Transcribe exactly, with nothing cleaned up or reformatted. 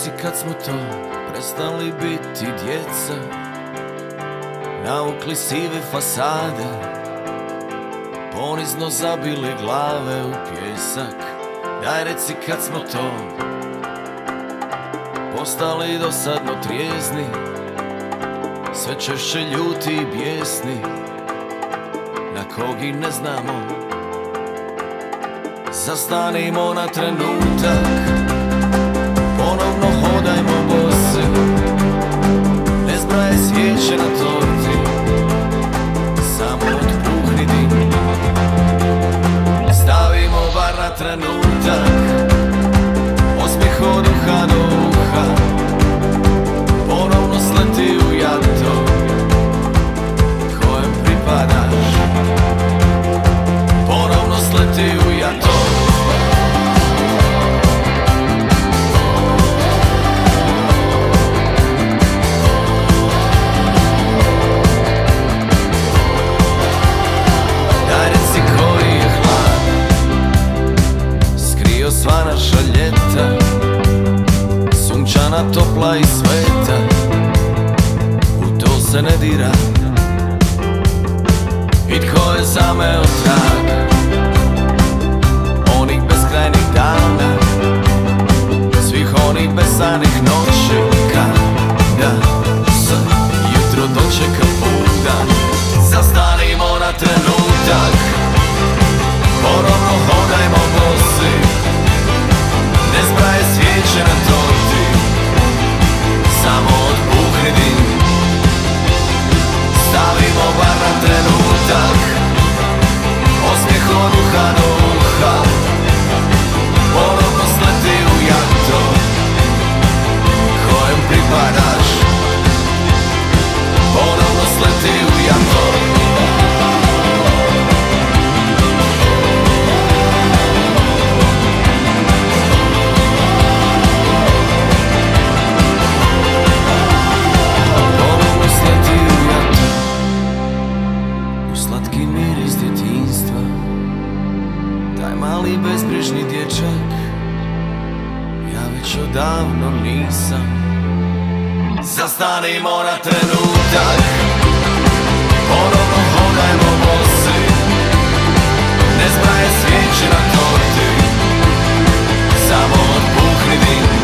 si kad smo to prestali biti djeca, navukli sive fasade, ponizno zabili glave u pjesak. Daj reci kad smo to postali dosadno trijezni, sve češće ljuti i bijesni, na kog i ne znamo. Zastanimo na trenutak, ponovno hodajmo bosi, ne zbraje svijeće na torti, samo otpuhni dim. Stavimo bar na trenutak osmijeh od uha do uha, ponovno sleti u jato kojem pripadaš, ponovno sleti u jato. Sva naša ljeta, sunčana, topla i sveta, u to se ne dira. I tko je zameo trag onih beskrajnih dana, svih onih besanih noći, kada se jutro dočeka budan. Zastanimo na trenutak, ponovno hodajmo bosi, ne zbraje svijeće na torti, samo otpuhni dim. Stavimo bar na trenutak osmijeh od uha do uha, ponovno sleti u jato kojem pripadaš, ponovno sleti u jato. Mali bezbrižni dječak, ja već odavno nisam. Zastanimo na trenutak, ponovno hodajmo bosi, ne zbraje svijeće na torti, samo otpuhni dim.